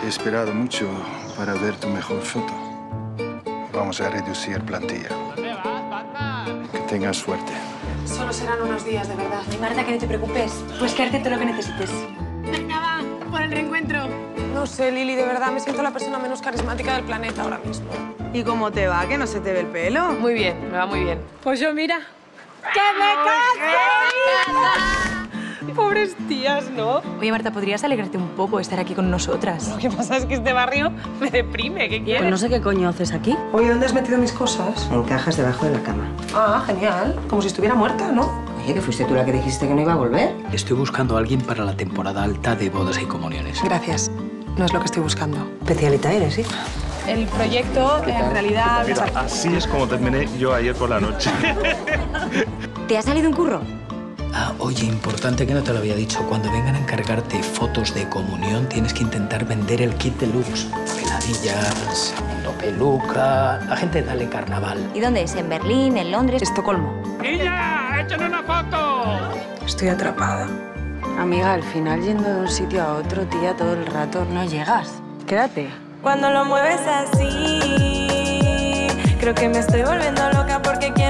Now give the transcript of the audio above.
He esperado mucho para ver tu mejor foto. Vamos a reducir plantilla. ¿Dónde vas, Batman? Que tengas suerte. Solo serán unos días, de verdad. Ay, Marta, que no te preocupes. Puedes quedarte todo lo que necesites. Venga, va, por el reencuentro. No sé, Lili, de verdad me siento la persona menos carismática del planeta ahora mismo. ¿Y cómo te va? ¿Que no se te ve el pelo? Muy bien, me va muy bien. Pues yo, mira, ¡que me case! Pobres tías, ¿no? Oye, Marta, ¿podrías alegrarte un poco de estar aquí con nosotras? Lo que pasa es que este barrio me deprime. ¿Qué quieres? Pues no sé qué coño haces aquí. Oye, ¿dónde has metido mis cosas? En cajas debajo de la cama. Ah, genial. Como si estuviera muerta, ¿no? Oye, que fuiste tú la que dijiste que no iba a volver. Estoy buscando a alguien para la temporada alta de bodas y comuniones. Gracias. No es lo que estoy buscando. Especialita eres, ¿sí? El proyecto, en realidad... Mira, así es como terminé yo ayer por la noche. ¿Te ha salido un curro? Ah, oye, importante que no te lo había dicho. Cuando vengan a encargarte fotos de comunión, tienes que intentar vender el kit deluxe. Peladillas, no peluca, la gente dale carnaval. ¿Y dónde es? ¿En Berlín? ¿En Londres? Estocolmo. ¡Niña, échale una foto! Estoy atrapada. Amiga, al final yendo de un sitio a otro, tía, todo el rato, no llegas. Quédate. Cuando lo mueves así, creo que me estoy volviendo loca porque quiero